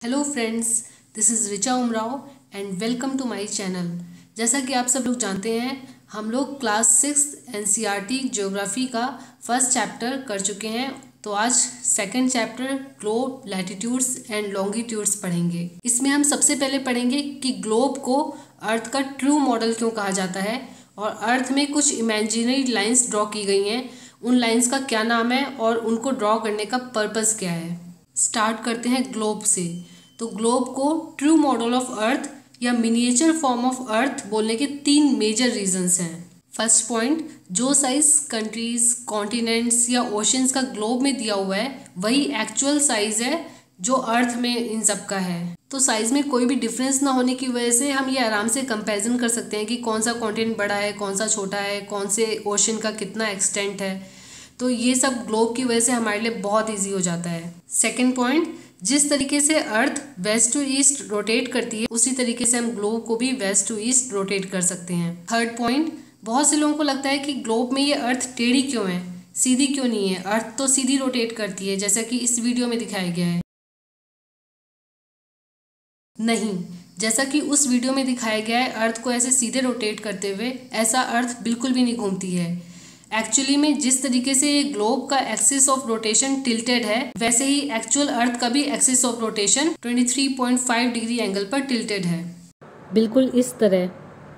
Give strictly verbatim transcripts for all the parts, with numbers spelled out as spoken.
Hello friends, this is Richa Umrao and welcome to my channel. जैसा कि आप सब लोग जानते हैं, हम लोग क्लास सिक्स एनसीईआरटी ज्योग्राफी का फर्स्ट चैप्टर कर चुके हैं। तो आज second chapter globe, latitudes and longitudes पढ़ेंगे। इसमें हम सबसे पहले पढ़ेंगे कि ग्लोब को अर्थ का ट्रू मॉडल क्यों कहा जाता है और अर्थ में कुछ इमेजिनरी लाइंस ड्रॉ की गई हैं, उन लाइंस का क्या नाम है और उनको ड्रॉ करने का पर्पस क्या है। स्टार्ट करते हैं ग्लोब से। तो ग्लोब को ट्रू मॉडल ऑफ अर्थ या मिनिएचर फॉर्म ऑफ अर्थ बोलने के तीन मेजर रीजंस हैं। फर्स्ट पॉइंट, जो साइज कंट्रीज, कॉन्टिनेंट्स या ओशंस का ग्लोब में दिया हुआ है वही एक्चुअल साइज है जो अर्थ में इन सब का है। तो साइज में कोई भी डिफरेंस ना होने की वजह से हम ये आराम से कंपैरिजन कर सकते हैं कि कौन सा कॉन्टिनेंट बड़ा है, कौन सा छोटा है, कौन से ओशन का कितना एक्सटेंट है। तो ये सब ग्लोब की वजह से हमारे लिए बहुत ईजी हो जाता है। सेकेंड पॉइंट, जिस तरीके से earth west to east rotate करती है उसी तरीके से हम ग्लोब को भी वेस्ट टू ईस्ट रोटेट कर सकते हैं। थर्ड पॉइंट, बहुत से लोगों को लगता है कि ग्लोब में ये अर्थ टेढ़ी क्यों है, सीधी क्यों नहीं है। अर्थ तो सीधी रोटेट करती है जैसा कि इस वीडियो में दिखाया गया है। नहीं, जैसा कि उस वीडियो में दिखाया गया है अर्थ को ऐसे सीधे रोटेट करते हुए ऐसा अर्थ बिल्कुल भी नहीं घूमती है। एक्चुअली में जिस तरीके से ये ग्लोब का एक्सिस ऑफ रोटेशन टिल्टेड है वैसे ही एक्चुअल अर्थ का भी एक्सिस ऑफ रोटेशन तेईस पॉइंट पाँच डिग्री एंगल पर टिल्टेड है, बिल्कुल इस तरह।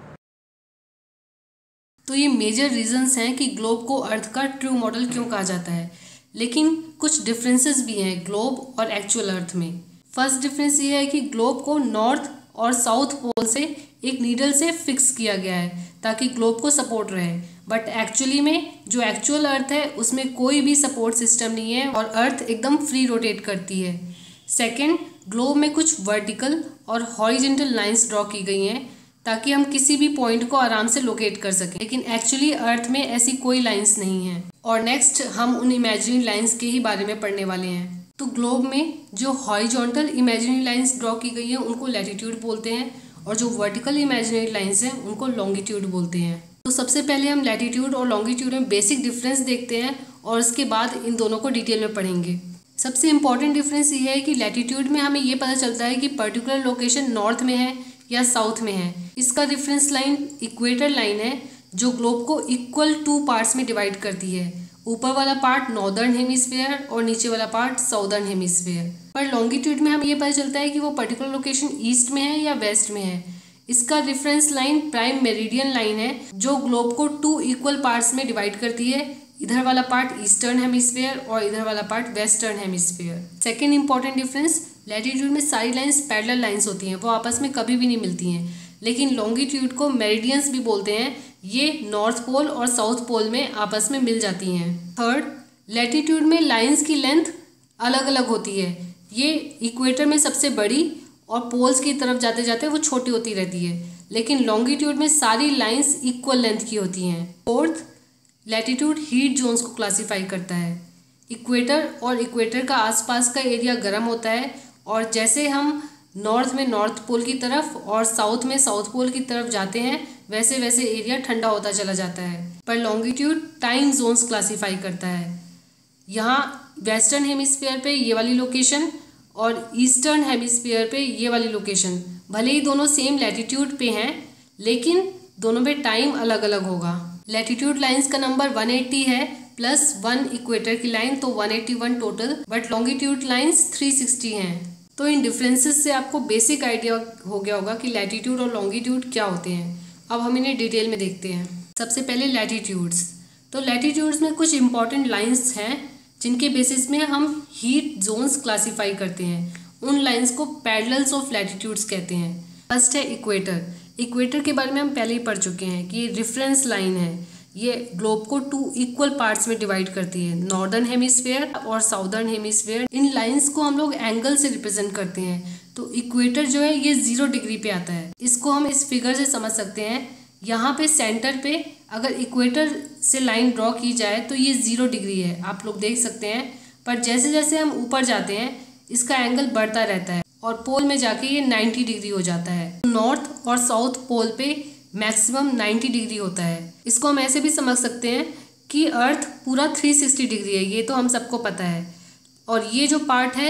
तो ये मेजर रीजंस हैं कि ग्लोब को अर्थ का ट्रू मॉडल क्यों कहा जाता है। लेकिन कुछ डिफरेंसेस भी हैं ग्लोब और एक्चुअल अर्थ में। फर्स्ट डिफरेंस ये है कि ग्लोब को नॉर्थ और साउथ पोल से एक नीडल से फिक्स किया गया है ताकि ग्लोब को सपोर्ट रहे, बट एक्चुअली में जो एक्चुअल अर्थ है उसमें कोई भी सपोर्ट सिस्टम नहीं है और अर्थ एकदम फ्री रोटेट करती है। सेकंड, ग्लोब में कुछ वर्टिकल और हॉरिजेंटल लाइंस ड्रॉ की गई हैं ताकि हम किसी भी पॉइंट को आराम से लोकेट कर सकें, लेकिन एक्चुअली अर्थ में ऐसी कोई लाइंस नहीं है। और नेक्स्ट हम उन इमेजिनरी लाइंस के ही बारे में पढ़ने वाले हैं। तो ग्लोब में जो हॉरिजॉन्टल इमेजिनरी लाइंस ड्रॉ की गई हैं उनको लैटिट्यूड बोलते हैं और जो वर्टिकल इमेजिनरी लाइंस हैं उनको लॉन्गिट्यूड बोलते हैं। तो सबसे पहले हम लैटिट्यूड और लॉन्गिट्यूड में बेसिक डिफरेंस देखते हैं और उसके बाद इन दोनों को डिटेल में पढ़ेंगे। सबसे इम्पॉर्टेंट डिफरेंस ये है कि लैटिट्यूड में हमें ये पता चलता है कि पर्टिकुलर लोकेशन नॉर्थ में है या साउथ में है। इसका रेफरेंस लाइन इक्वेटर लाइन है जो ग्लोब को इक्वल टू पार्ट्स में डिवाइड करती है। ऊपर वाला पार्ट नॉर्दर्न हेमिस्फीयर और नीचे वाला पार्ट साउदर्न हेमिस्फीयर। पर लॉन्गिट्यूड में हमें ये पता चलता है कि वो पर्टिकुलर लोकेशन ईस्ट में है या वेस्ट में है। इसका reference line prime meridian line है जो ग्लोब को टू इक्वल पार्ट्स में डिवाइड करती है। इधर वाला पार्ट ईस्टर्न हेमिस्फीयर और इधर वाला part western hemisphere. Second important difference, latitude में सारी लाइंस पैरेलल लाइंस होती हैं, वो आपस में कभी भी नहीं मिलती हैं, लेकिन लॉन्गिट्यूड को मेरिडियंस भी बोलते हैं। ये नॉर्थ पोल और साउथ पोल में आपस में मिल जाती हैं। थर्ड, लैटिट्यूड में लाइंस की लेंथ अलग अलग होती है। ये इक्वेटर में सबसे बड़ी और पोल्स की तरफ जाते जाते वो छोटी होती रहती है, लेकिन लॉन्गिट्यूड में सारी लाइंस इक्वल लेंथ की होती हैं। फोर्थ, लैटिट्यूड हीट जोन्स को क्लासीफाई करता है। इक्वेटर और इक्वेटर का आसपास का एरिया गर्म होता है और जैसे हम नॉर्थ में नॉर्थ पोल की तरफ और साउथ में साउथ पोल की तरफ जाते हैं वैसे वैसे एरिया ठंडा होता चला जाता है। पर लॉन्गिट्यूड टाइम जोन्स क्लासीफाई करता है। यहाँ वेस्टर्न हेमिस्फीयर पे ये वाली लोकेशन और ईस्टर्न हेमिस्फीयर पे ये वाली लोकेशन, भले ही दोनों सेम लैटिट्यूड पे हैं लेकिन दोनों पे टाइम अलग अलग होगा। लैटिट्यूड लाइंस का नंबर एक सौ अस्सी है प्लस वन इक्वेटर की लाइन, तो एक सौ इक्यासी टोटल, बट लॉन्गिट्यूड लाइंस तीन सौ साठ हैं। तो इन डिफरेंसेस से आपको बेसिक आइडिया हो गया होगा कि लैटिट्यूड और लॉन्गिट्यूड क्या होते हैं। अब हम इन्हें डिटेल में देखते हैं। सबसे पहले लैटिट्यूड्स। तो लैटिट्यूड्स में कुछ इंपॉर्टेंट लाइंस हैं जिनके बेसिस में हम हीट जोन्स क्लासीफाई करते हैं। उन लाइंस को पैरेलल्स ऑफ लैटिट्यूड्स कहते हैं। फर्स्ट है इक्वेटर। इक्वेटर के बारे में हम पहले ही पढ़ चुके हैं कि ये रेफरेंस लाइन है। ये ग्लोब को टू इक्वल पार्ट्स में डिवाइड करती है, नॉर्दर्न हेमिस्फीयर और साउदर्न हेमिस्फीयर। इन लाइंस को हम लोग एंगल से रिप्रेजेंट करते हैं। तो इक्वेटर जो है ये जीरो डिग्री पे आता है। इसको हम इस फिगर से समझ सकते हैं। यहाँ पे सेंटर पे अगर इक्वेटर से लाइन ड्रॉ की जाए तो ये जीरो डिग्री है, आप लोग देख सकते हैं। पर जैसे जैसे हम ऊपर जाते हैं इसका एंगल बढ़ता रहता है और पोल में जाके ये नाइन्टी डिग्री हो जाता है। नॉर्थ और साउथ पोल पे मैक्सिमम नब्बे डिग्री होता है। इसको हम ऐसे भी समझ सकते हैं कि अर्थ पूरा तीन सौ साठ डिग्री है, ये तो हम सबको पता है। और ये जो पार्ट है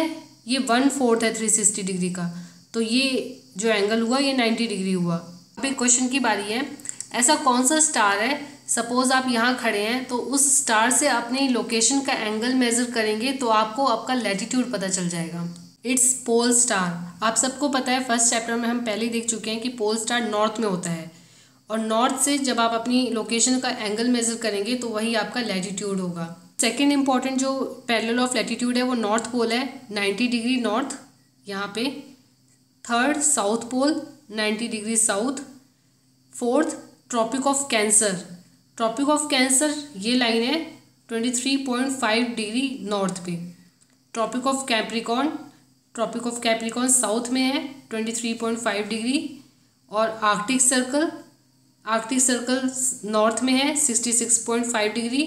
ये वन फोर्थ है थ्री सिक्सटी डिग्री का, तो ये जो एंगल हुआ ये नाइन्टी डिग्री हुआ। अब एक क्वेश्चन की बारी है, ऐसा कौन सा स्टार है, सपोज आप यहाँ खड़े हैं तो उस स्टार से अपनी लोकेशन का एंगल मेज़र करेंगे तो आपको आपका लैटिट्यूड पता चल जाएगा। It's pole star. आप सबको पता है, फर्स्ट चैप्टर में हम पहले ही देख चुके हैं कि पोल स्टार नॉर्थ में होता है, और नॉर्थ से जब आप अपनी लोकेशन का एंगल मेज़र करेंगे तो वही आपका लैटिट्यूड होगा। सेकेंड इंपॉर्टेंट जो पैरेलल ऑफ लैटिट्यूड है वो नॉर्थ पोल है, नाइन्टी डिग्री नॉर्थ यहाँ पे। Third south pole, ninety degree south. Fourth Tropic of Cancer. Tropic of Cancer ये लाइन है twenty three point five degree north पे। Tropic of Capricorn, Tropic of Capricorn south में है twenty three point five degree. और Arctic Circle, Arctic Circle north में है sixty six point five degree.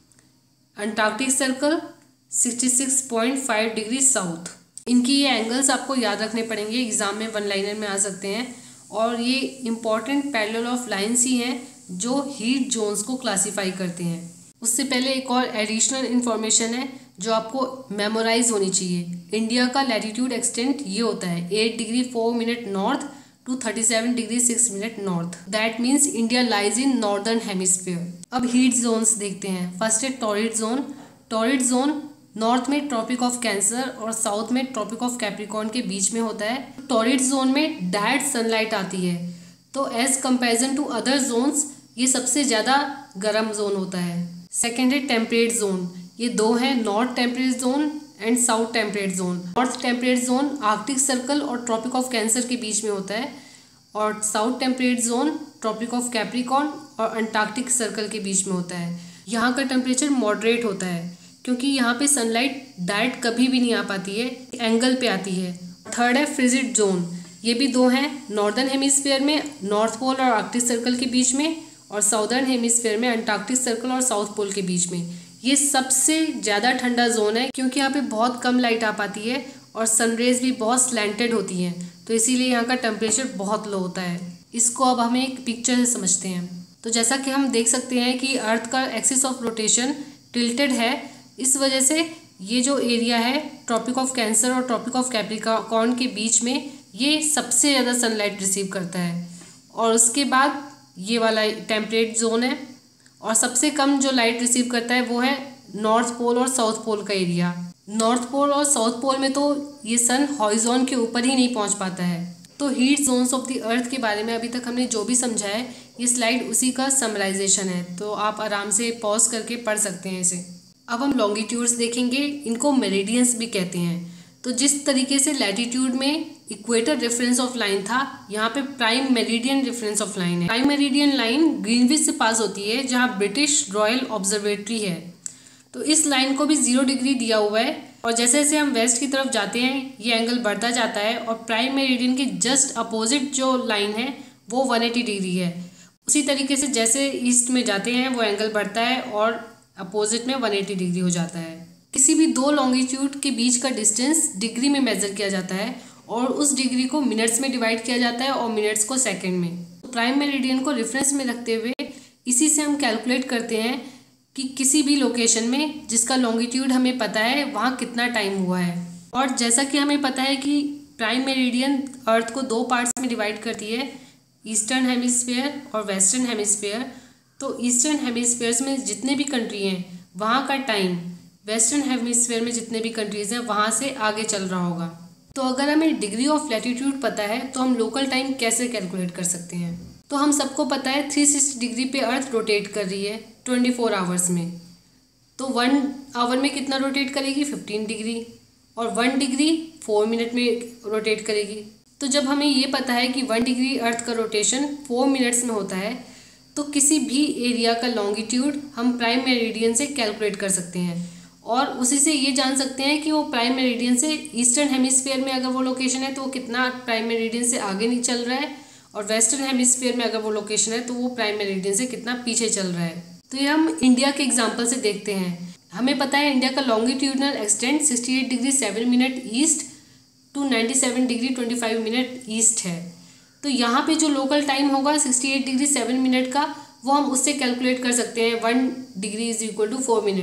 Antarctic Circle sixty six point five degree south. इनकी ये angles आपको याद रखने पड़ेंगे, एग्जाम में वन लाइनर में आ सकते हैं। और ये इम्पॉर्टेंट पैरेलल ऑफ लाइन्स ही हैं जो हीट जोन्स को क्लासीफाई करते हैं। उससे पहले एक और एडिशनल इन्फॉर्मेशन है जो आपको मेमोराइज होनी चाहिए। इंडिया का लैटिट्यूड एक्सटेंट ये होता है eight degree four minute north to thirty seven degree six minute north. That means India lies in northern hemisphere. अब हीट जोन्स देखते हैं। फर्स्ट है torrid zone. Torrid zone north में ट्रॉपिक ऑफ कैंसर और south में Tropic of Capricorn के बीच में होता है। टॉरिड जोन में डायरेक्ट सनलाइट आती है, तो as comparison to other zones ये सबसे ज़्यादा गर्म जोन होता है। सेकेंड है टेम्परेट जोन। ये दो हैं, north temperate zone and south temperate zone. North temperate zone Arctic Circle और ट्रॉपिक ऑफ कैंसर के बीच में होता है, और south temperate zone Tropic of Capricorn और अंटार्कटिक सर्कल के बीच में होता है। यहाँ का टेम्परेचर मॉडरेट होता है क्योंकि यहाँ पे सनलाइट डायरेक्ट कभी भी नहीं आ पाती है, एंगल पे आती है। थर्ड है फ्रिजिड जोन। ये भी दो हैं, नॉर्दर्न हेमिस्फीयर में नॉर्थ पोल और आर्कटिक सर्कल के बीच में, और साउदर्न हेमिस्फीयर में अंटार्कटिक सर्कल और साउथ पोल के बीच में। ये सबसे ज़्यादा ठंडा जोन है क्योंकि यहाँ पे बहुत कम लाइट आ पाती है और सनरेज भी बहुत स्लैंटेड होती हैं, तो इसीलिए यहाँ का टेम्परेचर बहुत लो होता है। इसको अब हमें एक पिक्चर से समझते हैं। तो जैसा कि हम देख सकते हैं कि अर्थ का एक्सिस ऑफ रोटेशन टिल्टेड है, इस वजह से ये जो एरिया है ट्रॉपिक ऑफ कैंसर और ट्रॉपिक ऑफ कैप्रिकॉर्न के बीच में ये सबसे ज़्यादा सनलाइट रिसीव करता है, और उसके बाद ये वाला टेम्परेट जोन है, और सबसे कम जो लाइट रिसीव करता है वो है नॉर्थ पोल और साउथ पोल का एरिया। नॉर्थ पोल और साउथ पोल में तो ये सन हॉरिजॉन के ऊपर ही नहीं पहुंच पाता है। तो heat zones of the earth के बारे में अभी तक हमने जो भी समझा है, ये स्लाइड उसी का समराइजेशन है, तो आप आराम से पॉज करके पढ़ सकते हैं इसे। अब हम लॉन्गिट्यूड्स देखेंगे, इनको मेरिडियंस भी कहते हैं। तो जिस तरीके से लैटिट्यूड में इक्वेटर रेफरेंस ऑफ लाइन था, यहाँ पे prime meridian reference of line है। प्राइम मेरिडियन लाइन ग्रीनविच से पास होती है जहाँ ब्रिटिश रॉयल ऑब्जर्वेटरी है, तो इस लाइन को भी जीरो डिग्री दिया हुआ है, और जैसे जैसे हम वेस्ट की तरफ जाते हैं ये एंगल बढ़ता जाता है, और प्राइम मेरिडियन के जस्ट अपोजिट जो लाइन है वो वन एटी डिग्री है। उसी तरीके से जैसे ईस्ट में जाते हैं वो एंगल बढ़ता है और अपोजिट में वन एटी डिग्री हो जाता है। किसी भी दो लॉन्गिट्यूड के बीच का डिस्टेंस डिग्री में मेजर किया जाता है, और उस डिग्री को मिनट्स में डिवाइड किया जाता है और मिनट्स को सेकंड में। तो प्राइम मेरिडियन को रेफरेंस में रखते हुए इसी से हम कैलकुलेट करते हैं कि किसी भी लोकेशन में जिसका लॉन्गिट्यूड हमें पता है वहाँ कितना टाइम हुआ है। और जैसा कि हमें पता है कि प्राइम मेरिडियन अर्थ को दो पार्ट्स में डिवाइड करती है, ईस्टर्न हेमिस्फीयर और वेस्टर्न हेमिस्फीयर। तो ईस्टर्न हेमिस्फीयर्स में जितने भी कंट्री हैं वहाँ का टाइम वेस्टर्न हेमिस्फीयर में जितने भी कंट्रीज़ हैं वहाँ से आगे चल रहा होगा। तो अगर हमें डिग्री ऑफ लैटिट्यूड पता है तो हम लोकल टाइम कैसे कैलकुलेट कर सकते हैं। तो हम सबको पता है थ्री सिक्सटी डिग्री पे अर्थ रोटेट कर रही है ट्वेंटी फोर आवर्स में। तो वन आवर में कितना रोटेट करेगी, फिफ्टीन डिग्री, और वन डिग्री फोर मिनट में रोटेट करेगी। तो जब हमें ये पता है कि वन डिग्री अर्थ का रोटेशन फोर मिनट्स में होता है, तो किसी भी एरिया का लॉन्गिट्यूड हम प्राइम मेरिडियन से कैलकुलेट कर सकते हैं, और उसी से ये जान सकते हैं कि वो प्राइम मेरिडियन से ईस्टर्न हेमिस्फीयर में अगर वो लोकेशन है तो वो कितना प्राइम मेरिडियन से आगे नहीं चल रहा है, और वेस्टर्न हेमिस्फीयर में अगर वो लोकेशन है तो वो प्राइम मेरिडियन से कितना पीछे चल रहा है। तो ये हम इंडिया के एग्जाम्पल से देखते हैं। हमें पता है इंडिया का longitudinal extent sixty eight degree seven minute east to ninety seven degree twenty five minute east है। तो यहाँ पे जो लोकल टाइम होगा sixty eight degree seven minute का, वो हम उससे कैलकुलेट कर सकते हैं one degree is equal to four minute.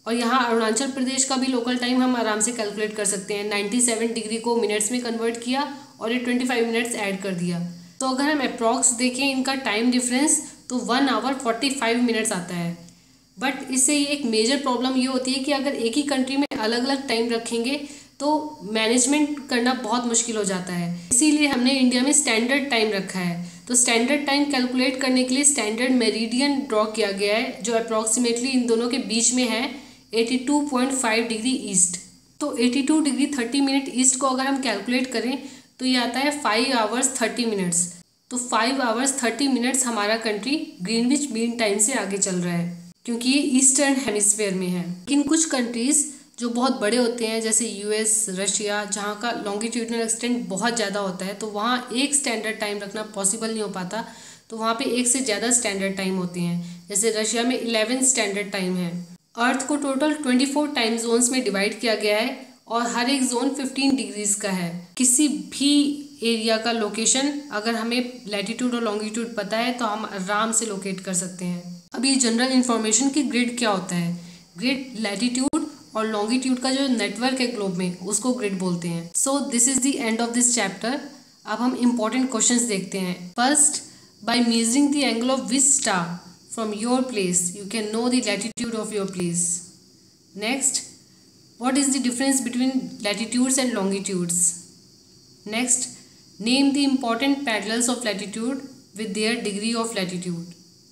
और यहाँ अरुणाचल प्रदेश का भी लोकल टाइम हम आराम से कैलकुलेट कर सकते हैं। सत्तानवे डिग्री को मिनट्स में कन्वर्ट किया और ये पच्चीस मिनट्स ऐड कर दिया। तो अगर हम अप्रॉक्स देखें इनका टाइम डिफरेंस तो one hour forty five minutes आता है। बट इससे ये एक मेजर प्रॉब्लम ये होती है कि अगर एक ही कंट्री में अलग अलग टाइम रखेंगे तो मैनेजमेंट करना बहुत मुश्किल हो जाता है। इसीलिए हमने इंडिया में स्टैंडर्ड टाइम रखा है। तो स्टैंडर्ड टाइम कैलकुलेट करने के लिए स्टैंडर्ड मेरिडियन ड्रॉ किया गया है जो अप्रॉक्सीमेटली इन दोनों के बीच में है बयासी पॉइंट पाँच डिग्री ईस्ट। तो बयासी डिग्री तीस मिनट ईस्ट को अगर हम कैलकुलेट करें तो ये आता है फाइव आवर्स थर्टी मिनट्स। तो फाइव आवर्स थर्टी मिनट्स हमारा कंट्री ग्रीनविच मीन टाइम से आगे चल रहा है क्योंकि ये ईस्टर्न हेमिस्फीयर में है। लेकिन कुछ कंट्रीज़ जो बहुत बड़े होते हैं जैसे यूएस, रशिया, जहाँ का लॉन्गिट्यूडनल एक्सटेंट बहुत ज़्यादा होता है तो वहाँ एक स्टैंडर्ड टाइम रखना पॉसिबल नहीं हो पाता। तो वहाँ पे एक से ज़्यादा स्टैंडर्ड टाइम होते हैं। जैसे रशिया में इलेवन स्टैंडर्ड टाइम है। अर्थ को टोटल चौबीस टाइम जोन्स में डिवाइड किया गया है और हर एक जोन पंद्रह डिग्रीज का है। किसी भी एरिया का लोकेशन अगर हमें लैटिट्यूड और लॉन्गिट्यूड पता है तो हम आराम से लोकेट कर सकते हैं। अब ये जनरल इन्फॉर्मेशन कि ग्रिड क्या होता है। ग्रिड लैटिट्यूड और लॉन्गिट्यूड का जो नेटवर्क है ग्लोब में उसको ग्रिड बोलते हैं। So this is the end of this chapter. अब हम इम्पोर्टेंट क्वेश्चंस देखते हैं। First, by measuring the angle of which star from your place you can know the latitude of your place. Next, what is the difference between latitudes and longitudes. Next, name the important parallels of latitude with their degree of latitude.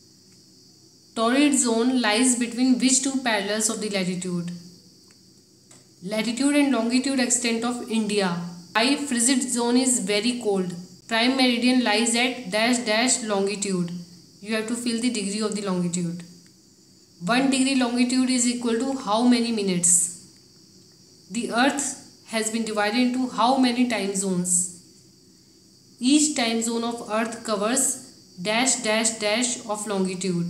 Torrid zone lies between which two parallels of the latitude? Latitude and longitude extent of India. High frigid zone is very cold. Prime meridian lies at dash dash longitude. You have to fill the degree of the longitude. One degree longitude is equal to how many minutes? The earth has been divided into how many time zones? Each time zone of earth covers dash dash dash of longitude.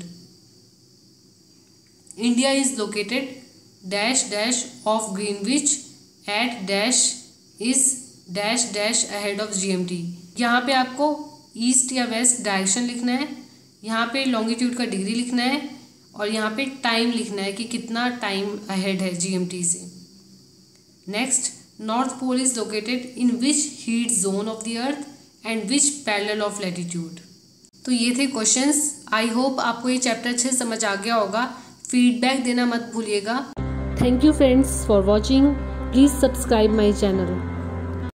India is located dash dash of Greenwich at dash is dash dash ahead of G M T. यहाँ पे आपको east या west direction लिखना है, यहाँ पे longitude का degree लिखना है और यहाँ पे टाइम लिखना है कि कितना टाइम अहेड है G M T से। Next, north pole is located in which heat zone of the earth and which parallel of latitude. तो ये थे क्वेश्चंस। आई होप आपको ये चैप्टर अच्छे से समझ आ गया होगा। फीडबैक देना मत भूलिएगा। Thank you friends for watching. Please subscribe my channel.